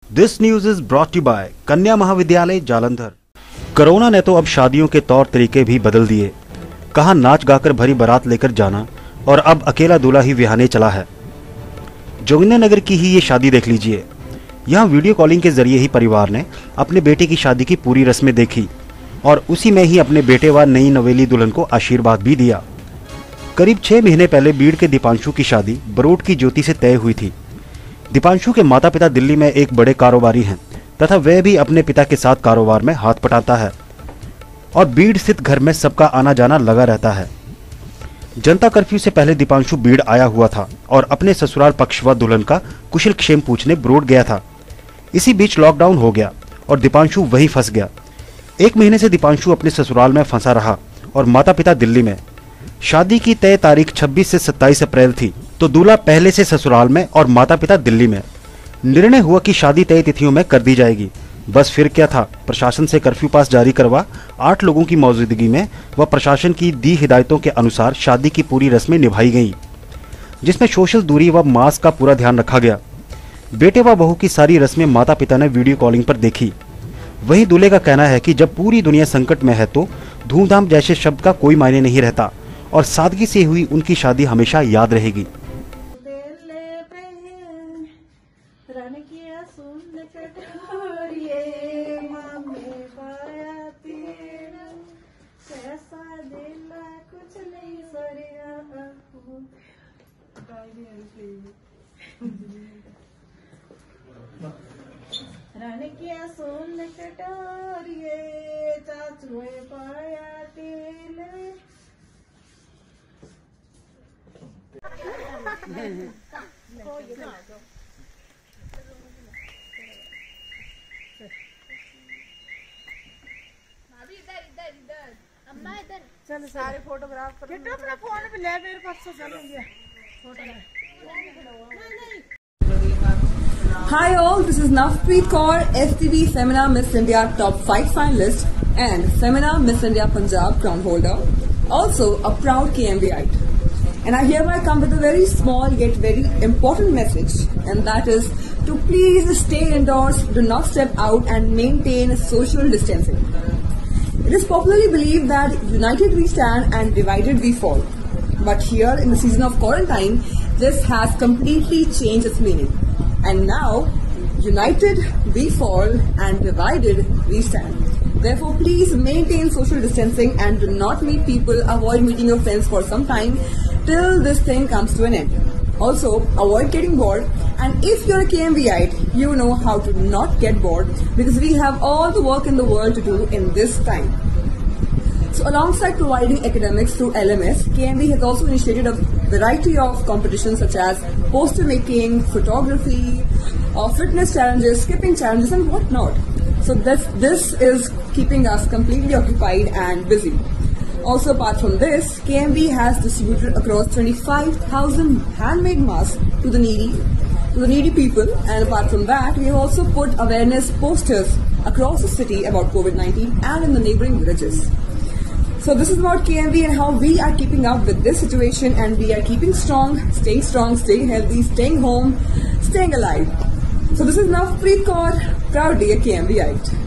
This news is brought you by Kanya Mahavidyalaya Jalandhar. Corona ने तो अब शादियों के तौर तरीके भी बदल दिए। कहा नाच गाकर भरी बारात लेकर जाना और अब अकेला दूल्हा ही विहाने चला है। जोगिंद्रनगर की ही ये शादी देख लीजिए। यहाँ वीडियो कॉलिंग के जरिए ही परिवार ने अपने बेटे की शादी की पूरी रस्में देखी और उसी में ही अपने बेटे व नई नवेली दुल्हन को आशीर्वाद भी दिया। करीब 6 महीने पहले बीड़ के दीपांशु की शादी बरोट की ज्योति से तय हुई थी। दीपांशु के माता पिता दिल्ली में एक बड़े कारोबारी हैं तथा वह भी अपने पिता के साथ कारोबार में हाथ पटाता है और बीड़ स्थित घर में सबका आना जाना लगा रहता है। जनता कर्फ्यू से पहले दीपांशु बीड़ आया हुआ था और अपने ससुराल पक्ष व दुल्हन का कुशल क्षेम पूछने बरोट गया था। इसी बीच लॉकडाउन हो गया और दीपांशु वहीं फंस गया। 1 महीने से दीपांशु अपने ससुराल में फंसा रहा और माता पिता दिल्ली में। शादी की तय तारीख 26 से 27 अप्रैल थी तो दूल्हा पहले से ससुराल में और माता पिता दिल्ली में। निर्णय हुआ कि शादी तय तिथियों में कर दी जाएगी। बस फिर क्या था, प्रशासन से कर्फ्यू पास जारी करवा 8 लोगों की मौजूदगी में व प्रशासन की दी हिदायतों के अनुसार शादी की पूरी रस्में निभाई गई, जिसमें सोशल दूरी व मास्क का पूरा ध्यान रखा गया। बेटे व बहू की सारी रस्में माता पिता ने वीडियो कॉलिंग पर देखी। वही दूल्हे का कहना है कि जब पूरी दुनिया संकट में है तो धूमधाम जैसे शब्द का कोई मायने नहीं रहता और सादगी से हुई उनकी शादी हमेशा याद रहेगी। रण किया सोन कटोरिए चाचुए पाया तेल। अम्मा इधर चल सारे फोटोग्राफ कर अपना फोन पे ले मेरे पास से चल गया photo. Hi all, this is Navpreet Kaur, STV Femina Miss India Top 5 finalist and Femina Miss India Punjab crown holder, also a proud KMBite. And I hereby come with a very small yet very important message, and that is to please stay indoors, do not step out and maintain social distancing. It is popularly believed that united we stand and divided we fall. But here in the season of quarantine, this has completely changed its meaning. And now, united we fall and divided we stand. Therefore, please maintain social distancing and do not meet people. Avoid meeting your friends for some time till this thing comes to an end. Also, avoid getting bored. And if you're a KMVite, you know how to not get bored because we have all the work in the world to do in this time. So alongside providing academics through LMS, KMV has also initiated a variety of competitions such as poster making, photography, fitness challenges, skipping challenges and whatnot. So this is keeping us completely occupied and busy. Also apart from this, KMV has distributed across 25,000 handmade masks to the needy people, and apart from that, we have also put awareness posters across the city about COVID-19 and in the neighboring villages. So this is about KMV and how we are keeping up with this situation, and we are keeping strong, staying healthy, staying home, staying alive. So this is Navpreet Kaur, proudly a KMVite.